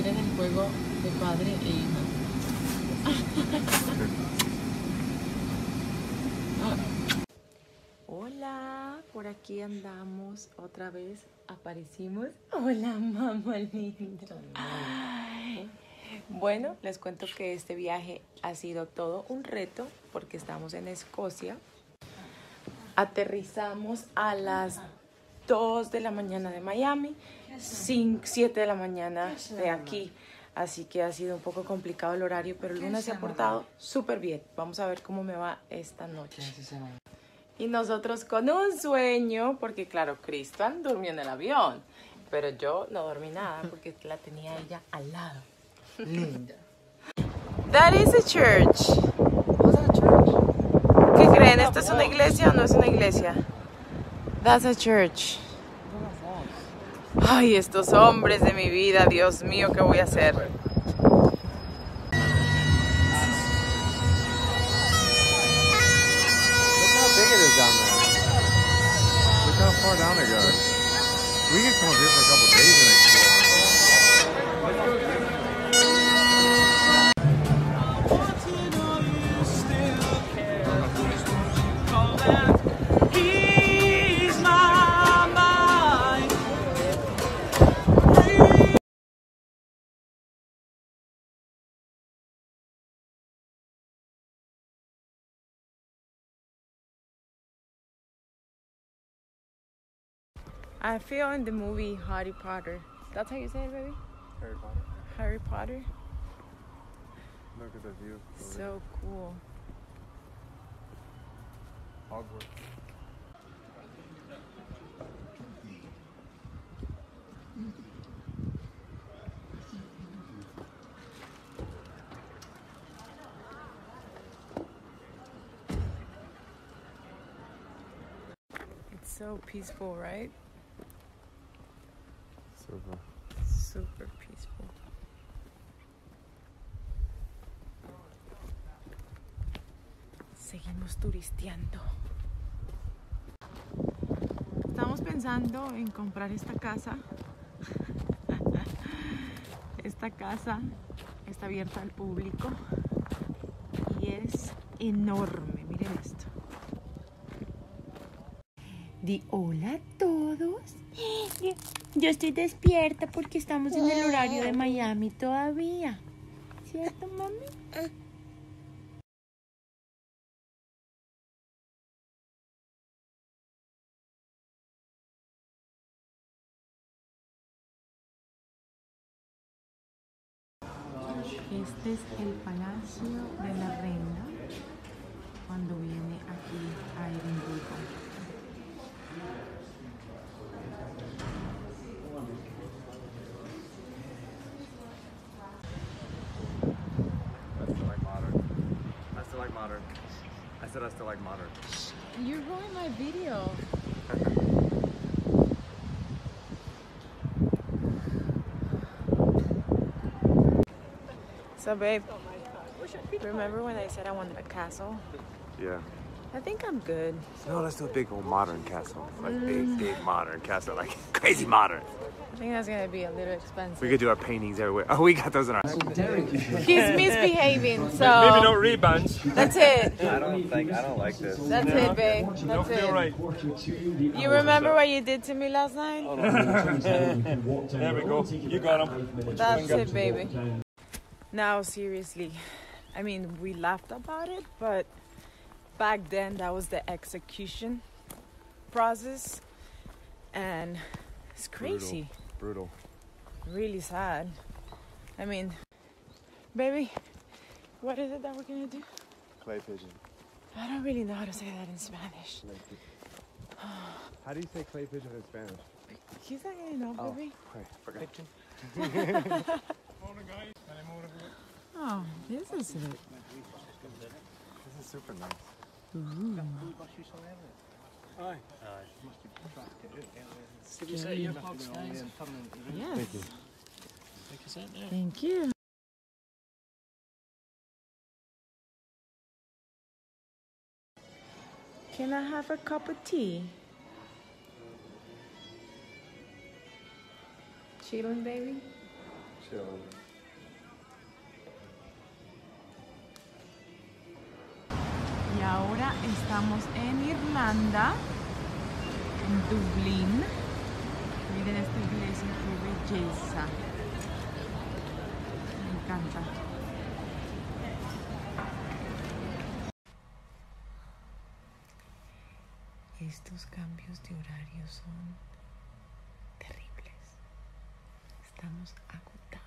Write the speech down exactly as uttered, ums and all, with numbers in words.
Miren el juego de padre e hija. Hola, por aquí andamos otra vez, aparecimos. Hola, mamá linda. Ay. Bueno, les cuento que este viaje ha sido todo un reto porque estamos en Escocia. Aterrizamos a las dos de la mañana de Miami, siete de la mañana de aquí. Así que ha sido un poco complicado el horario, pero Luna se ha portado súper bien. Vamos a ver cómo me va esta noche. Y nosotros con un sueño, porque claro, Cristian durmió en el avión, pero yo no dormí nada porque la tenía ella al lado. Linda. That is a church. What's a church? ¿Qué creen? ¿Esta es una iglesia o no es una iglesia? That's a church. Ay, estos hombres de mi vida, Dios mío, ¿qué voy a hacer? Look how big it is down there. Look how far down it goes. We could come up here for a couple of days and explore. I feel in the movie Harry Potter. That's how you say it, baby? Harry Potter. Harry Potter. Look at the view. So cool. Hogwarts. It's so peaceful, right? Super. Super peaceful. Seguimos turisteando. Estamos pensando en comprar esta casa. Esta casa está abierta al público y es enorme. Miren esto. Di hola a todos. Yo estoy despierta porque estamos en el horario de Miami todavía. ¿Cierto, mami? Este es el Palacio de la Reina cuando viene aquí a Edimburgo. I still like modern. I still like modern. I said I still like modern. You're ruining my video. So babe, remember when I said I wanted a castle? Yeah. I think I'm good. No, let's do a big old modern castle. Like big, big modern castle. Like crazy modern. I think that's gonna be a little expensive. We could do our paintings everywhere. Oh, we got those in our... He's misbehaving, so Maybe don't rebounds. that's it. I don't think... I don't like this. That's it, babe. That's Don't it. feel right. You remember what you did to me last night? There we go. You got him. That's it, baby. Now, seriously, I mean, we laughed about it, but back then that was the execution process, and it's crazy. Brutal. Really sad. I mean, baby, what is it that we're gonna do? Clay pigeon. I don't really know how to say that in Spanish. How do you say clay pigeon in Spanish? He's not gonna know, baby. Wait, forgot. Oh, this is it. This is super nice. Ooh. Aye. Did you set your box, guys? Yes. Thank you. Take a set there. Thank you. Can I have a cup of tea? Chilling, baby? Y ahora estamos en Irlanda, en Dublín. Miren esta iglesia, qué belleza. Me encanta. Estos cambios de horario son terribles. Estamos agotados.